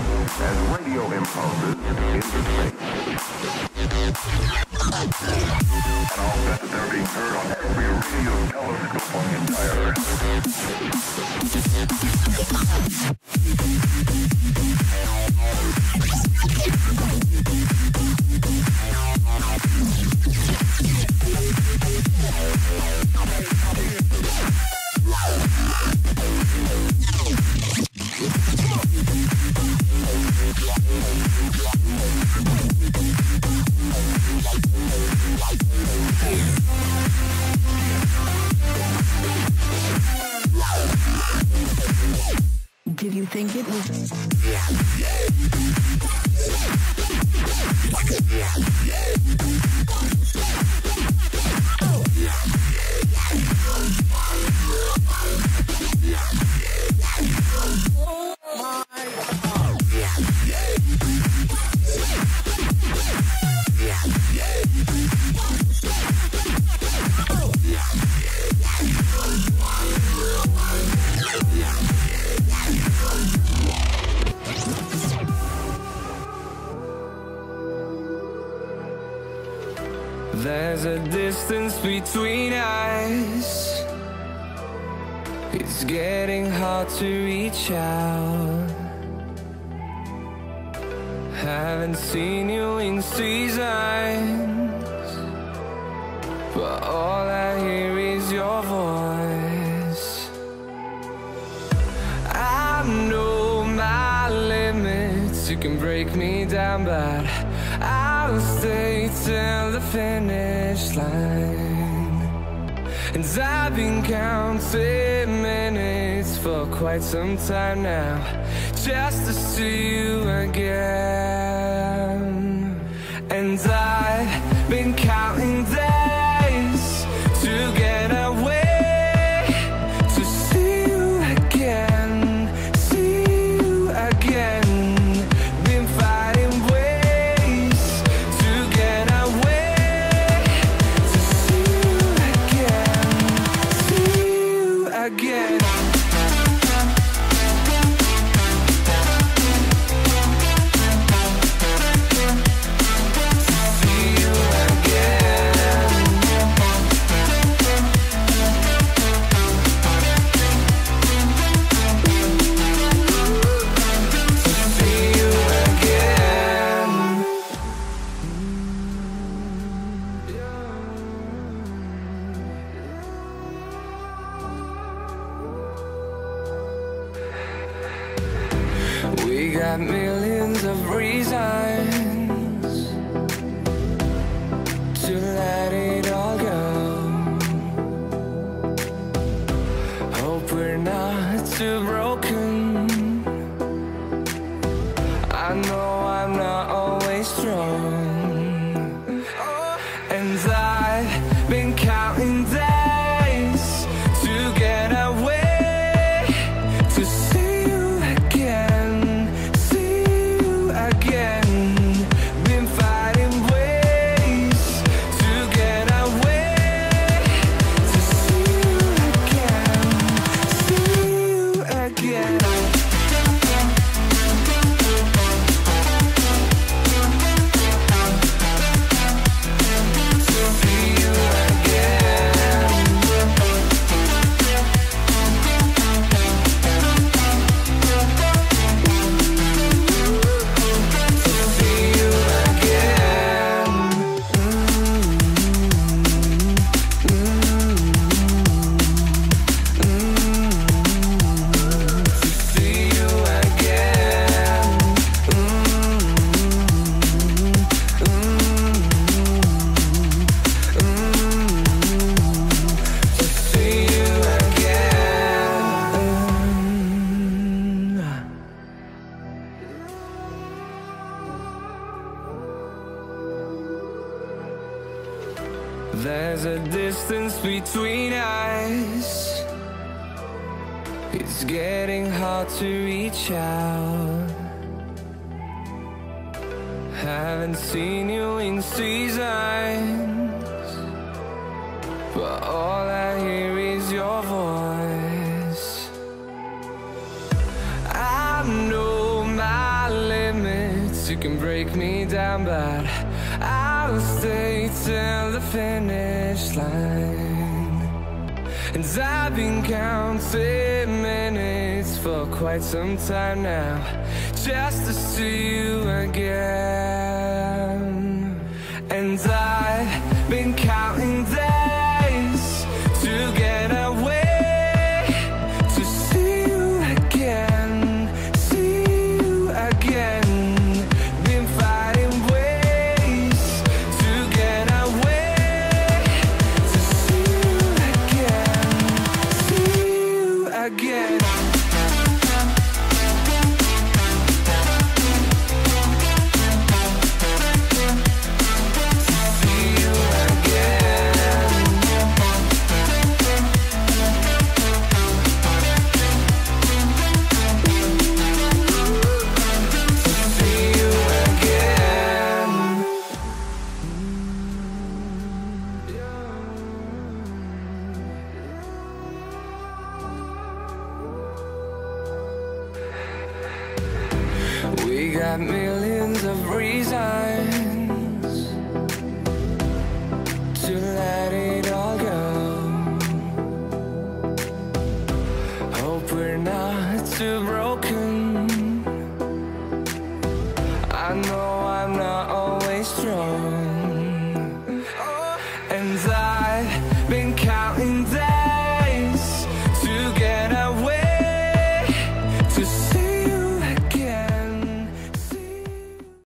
as radio impulses into space. And all that they're being heard on every radio telescope on the entire Earth. Did you think it was... There's a distance between us. It's getting hard to reach out. Haven't seen you in seasons, but all I hear is your voice. I know my limits. You can break me down, but I'll stay till the finish line. And I've been counting minutes for quite some time now, just to see you again. And I've been counting days to get away, to see you again, see you again. Been fighting ways to get away, to see you again, see you again. We got millions of reasons to let it all go. Hope we're not too broken. I know I'm not always strong, and I've been counting days to get away, to see you again, see you again. Been fighting ways to get away, to see you again, see you again. There's a distance between us. It's getting hard to reach out. Haven't seen you in seasons, but all I hear is your voice. I know my can break me down, but I'll stay till the finish line. And I've been counting minutes for quite some time now, just to see you again. And I've been counting days to get away, to see you again, see you again. Been finding ways to get away, to see you again, see you again. We got millions of reasons to let it all go. Hope we're not too broken. I know